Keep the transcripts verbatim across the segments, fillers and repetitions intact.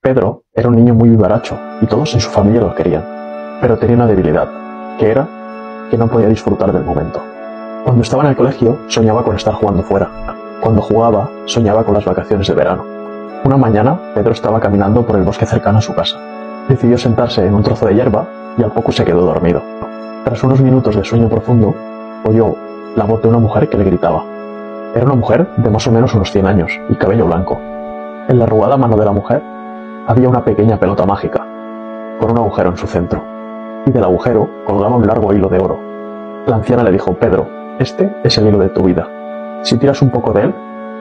Pedro era un niño muy vivaracho y todos en su familia lo querían, pero tenía una debilidad, que era que no podía disfrutar del momento. Cuando estaba en el colegio soñaba con estar jugando fuera. Cuando jugaba soñaba con las vacaciones de verano. Una mañana Pedro estaba caminando por el bosque cercano a su casa. Decidió sentarse en un trozo de hierba y al poco se quedó dormido. Tras unos minutos de sueño profundo, oyó la voz de una mujer que le gritaba. Era una mujer de más o menos unos cien años y cabello blanco. En la arrugada mano de la mujer había una pequeña pelota mágica, con un agujero en su centro, y del agujero colgaba un largo hilo de oro. La anciana le dijo: Pedro, este es el hilo de tu vida. Si tiras un poco de él,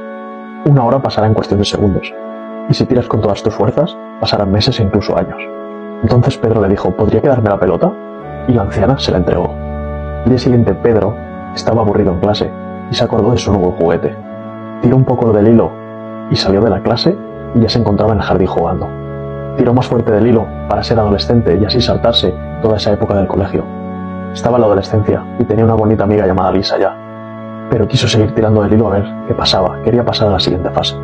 una hora pasará en cuestión de segundos, y si tiras con todas tus fuerzas, pasarán meses e incluso años. Entonces Pedro le dijo: ¿podría quedarme la pelota? Y la anciana se la entregó. El día siguiente Pedro estaba aburrido en clase y se acordó de su nuevo juguete. Tiró un poco del hilo y salió de la clase y ya se encontraba en el jardín jugando. Tiró más fuerte del hilo para ser adolescente y así saltarse toda esa época del colegio. Estaba en la adolescencia y tenía una bonita amiga llamada Lisa ya, pero quiso seguir tirando del hilo a ver qué pasaba, quería pasar a la siguiente fase.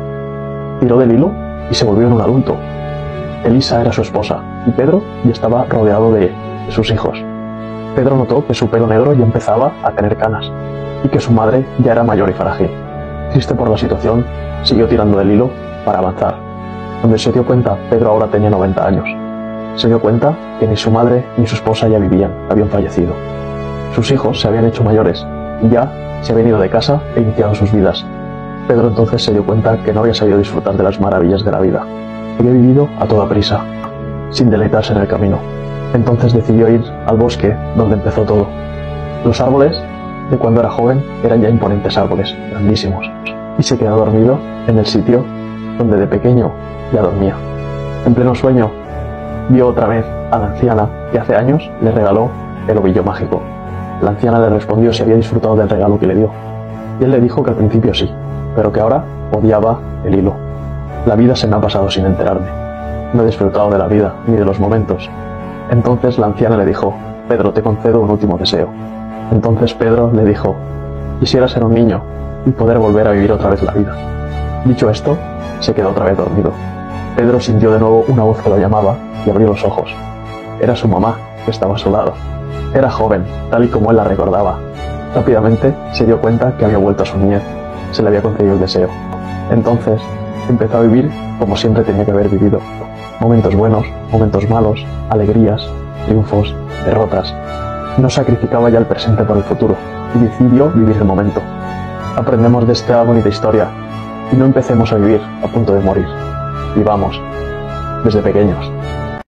Tiró del hilo y se volvió en un adulto. Elisa era su esposa y Pedro ya estaba rodeado de sus hijos. Pedro notó que su pelo negro ya empezaba a tener canas y que su madre ya era mayor y frágil. Triste por la situación, siguió tirando del hilo para avanzar. Cuando se dio cuenta, Pedro ahora tenía noventa años. Se dio cuenta que ni su madre ni su esposa ya vivían, habían fallecido. Sus hijos se habían hecho mayores y ya se habían ido de casa e iniciado sus vidas. Pedro entonces se dio cuenta que no había sabido disfrutar de las maravillas de la vida. Había vivido a toda prisa, sin deleitarse en el camino. Entonces decidió ir al bosque donde empezó todo. Los árboles de cuando era joven eran ya imponentes árboles, grandísimos, y se quedó dormido en el sitio donde de pequeño ya dormía. En pleno sueño vio otra vez a la anciana que hace años le regaló el ovillo mágico. La anciana le respondió si había disfrutado del regalo que le dio, y él le dijo que al principio sí, pero que ahora odiaba el hilo. La vida se me ha pasado sin enterarme. No he disfrutado de la vida ni de los momentos. Entonces la anciana le dijo: Pedro, te concedo un último deseo. Entonces Pedro le dijo: quisiera ser un niño y poder volver a vivir otra vez la vida. Dicho esto, se quedó otra vez dormido. Pedro sintió de nuevo una voz que lo llamaba y abrió los ojos. Era su mamá, que estaba a su lado. Era joven, tal y como él la recordaba. Rápidamente se dio cuenta que había vuelto a su niñez. Se le había concedido el deseo. Entonces empezó a vivir como siempre tenía que haber vivido. Momentos buenos, momentos malos, alegrías, triunfos, derrotas. No sacrificaba ya el presente por el futuro y decidió vivir el momento. Aprendemos de esta bonita historia y no empecemos a vivir a punto de morir. Vivamos desde pequeños.